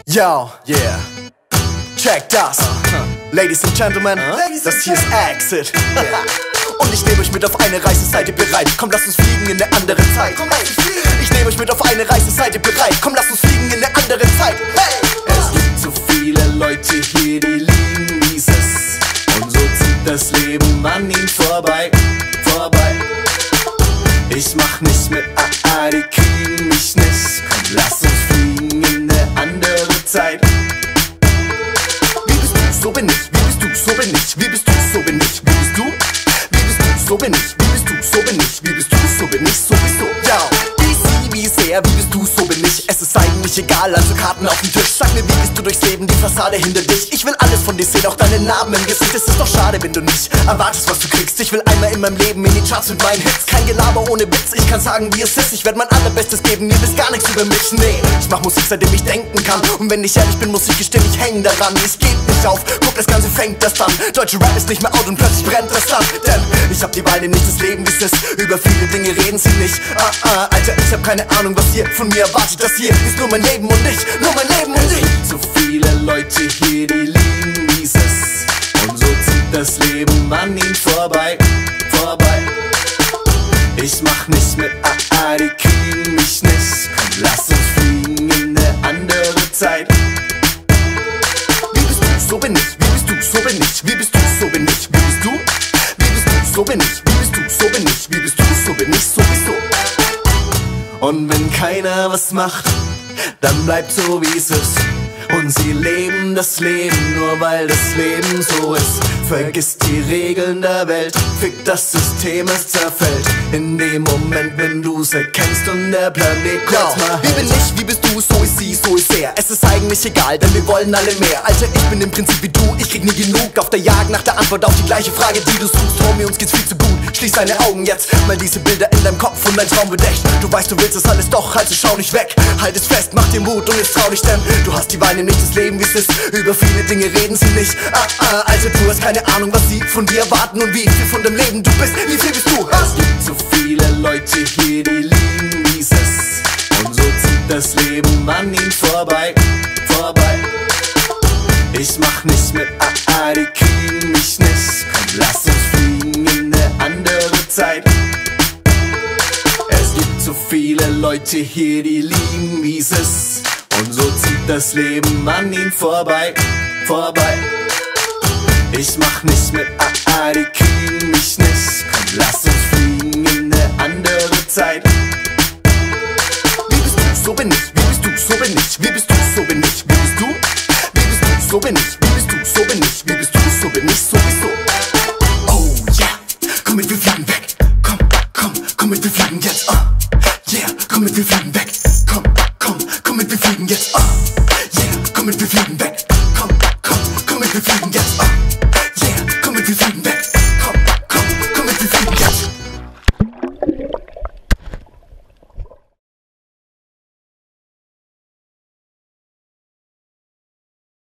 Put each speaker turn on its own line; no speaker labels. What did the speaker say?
Yo, yeah, check das. Ladies and Gentlemen, das hier ist Exit. Und ich nehme euch mit auf eine Reise, seid ihr bereit? Komm, lasst uns fliegen in eine andere Zeit. Ich nehme euch mit auf eine Reise, seid ihr bereit? Komm, lasst uns fliegen in eine andere Zeit. Hey! Es gibt so viele Leute hier, die lieben dieses. Und so zieht das Leben an ihnen vorbei, vorbei. Ich mach nicht mit, die kriegen mich nicht. Komm, lass uns fliegen in eine andere Zeit. Wie bist du, so bin ich. Wie bist du, so bin ich. Wie bist du, so bin ich. Wie bist du? Wie bist du, so bin ich. Wie bist du, so bin ich. Wie bist du, so bin ich. Sowieso, ja. Wie sehr, wie bist du, so bin ich. Es ist eigentlich egal, also Karten auf den Tisch. Sag mir, wie bist du durchs Leben, die Fassade hinter dich. Ich will alles von dir sehen, auch deinen Namen im Gesicht. Es ist doch schade, wenn du nicht erwartest, was du kriegst. Ich will einmal in meinem Leben in die Charts mit meinen Hits. Kein Gelaber ohne Witz, ich kann sagen, wie es ist. Ich werd mein allerbestes geben, mir wisst gar nichts über mich. Nee, ich mach Musik, seitdem ich denken kann. Und wenn ich ehrlich bin, muss ich gestehen, ich häng daran. Es geht nicht auf, guck, das Ganze fängt erst an. Deutsche Rap ist nicht mehr out und plötzlich brennt das Land. Denn ich hab die Wahl, nämlich das Leben, wie es ist. Über viele Dinge reden sie nicht. Alter, ich hab keine Ahnung, was ihr von mir erwartet. Das hier ist nur mein Leben und ich, nur mein Leben und ich. Es gibt so viele Leute hier, die lieben dieses. Und so zieht das Leben an ihnen vorbei, vorbei. Ich mach nicht mit, die kriegen mich nicht. Komm, lass uns fliegen in eine andere Zeit. Wie bist du, so bin ich. Wie bist du, so bin ich. Wie bist du, so bin ich. Wie bist du? Wie bist du, so bin ich. Wie bist du, so bin ich. Wie bist du, so bin ich. Sowieso. Und wenn keiner was macht, dann bleibt so wie es ist. Und sie leben das Leben, nur weil das Leben so ist. Vergiss die Regeln der Welt, fick das System, es zerfällt. In dem Moment, wenn du's erkennst und der Planet kurz mal hält. Wie bin ich, wie bist du, so ist sie, so ist er. Es ist eigentlich egal, denn wir wollen alle mehr. Alter, ich bin im Prinzip wie du, ich krieg nie genug. Auf der Jagd nach der Antwort auf die gleiche Frage, die du suchst. Homie, uns geht's viel zu gut, schließ deine Augen jetzt. Mal diese Bilder in deinem Kopf und dein Traum wird echt. Du weißt, du willst das alles doch, also schau nicht weg. Halt es fest, mach dir Mut und jetzt trau dich, denn du hast die Wahl, nämlich das Leben, wie es ist. Über viele Dinge reden sie nicht. Alter, du hast keine Ahnung, was sie von dir erwarten und wie viel von dem Leben du bist. Wie viel bist du? Es gibt so viele Leute hier, die lieben dieses. Und so zieht das Leben an ihnen vorbei, vorbei. Ich mach nicht mit, die kriegen mich nicht. Komm, lass uns fliegen in eine andere Zeit. Es gibt so viele Leute hier, die lieben, wie es ist. Und so zieht das Leben an ihnen vorbei, vorbei. Ich mach nicht mit, die kriegen mich nicht. Komm, lass uns fliegen in eine andere Zeit. Wie bist du, so bin ich. Wie bist du, so bin ich. Wie bist du, so bin ich. Wie bist du? Wie bist du, so bin ich. Wie bist du, so bin ich. Wie bist du, so bin ich. Sowieso. Oh yeah, komm mit, wir fliegen weg. Komm mit, wir fliegen jetzt. Yeah, komm mit, wir fliegen weg. Komm mit, wir fliegen jetzt. Yeah, komm mit, wir fliegen weg.